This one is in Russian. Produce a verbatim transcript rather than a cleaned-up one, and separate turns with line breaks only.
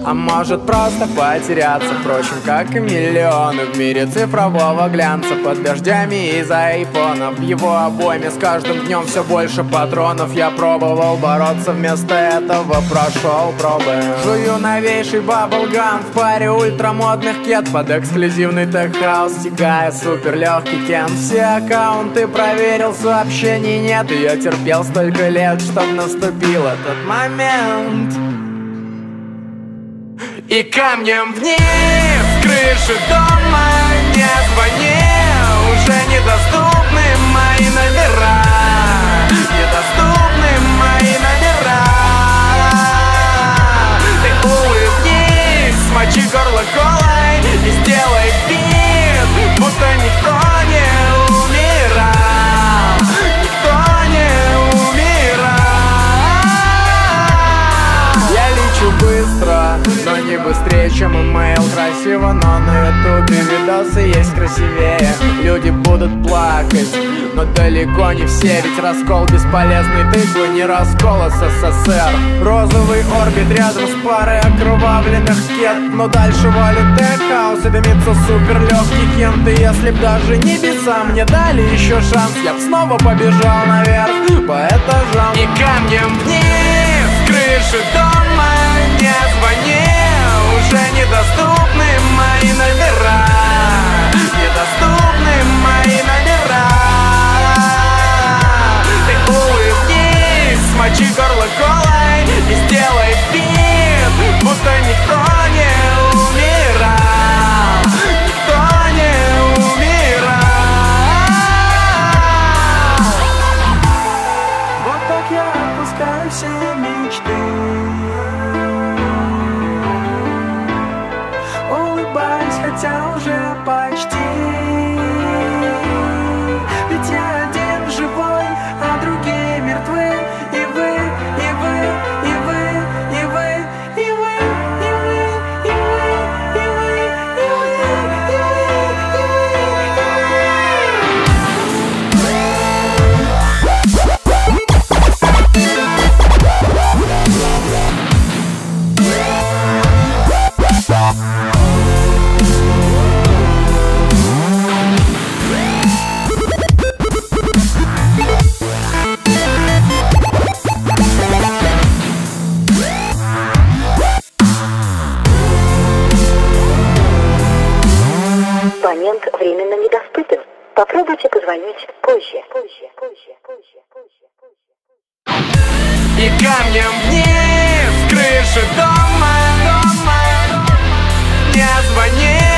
А может просто потеряться, впрочем, как и миллионы в мире цифрового глянца. Под дождями из айфонов, в его обойме с каждым днем все больше патронов. Я пробовал бороться, вместо этого прошел пробы. Жую новейший баблгам в паре ультрамодных кет под эксклюзивный тех-хаус, стягая супер легкий кен. Все аккаунты проверил, сообщений нет, и я терпел столько лет, чтоб наступил этот момент. И камнем вниз, с крыши дома не звони, уже недоступны мои номера, недоступны мои номера. Ты улыбнись, смочи горло колой и сделай вид, будто никто не умирал, никто не умирал. Я лечу быстро, но не быстрее, чем имейл. Красиво, но на ютубе видосы есть красивее. Люди будут плакать, но далеко не все, ведь раскол бесполезный тыквы не раскол СССР. Розовый орбит рядом с парой окровавленных кет, но дальше валит тех-хаус и дымится супер легкий кент. И если б даже небеса мне дали еще шанс, я б снова побежал наверх по этажам. И камнем вниз, с крыши дома не звони, уже недоступны мои номера, недоступны мои номера. Ты улыбнись, смочи горло колой и сделай вид, будто никто не умирал, никто не умирал. Вот так я отпускаю все мечты, хотя уже почти. Ведь я один живой, а другие мертвы. И вы, и вы, и вы, и вы, и вы, и вы, и вы, и вы, и вы,
Абонент временно недоступен. Попробуйте позвонить позже. Позже, позже, позже, позже, позже.
И камнем вниз, с крыши дома, дома не звони.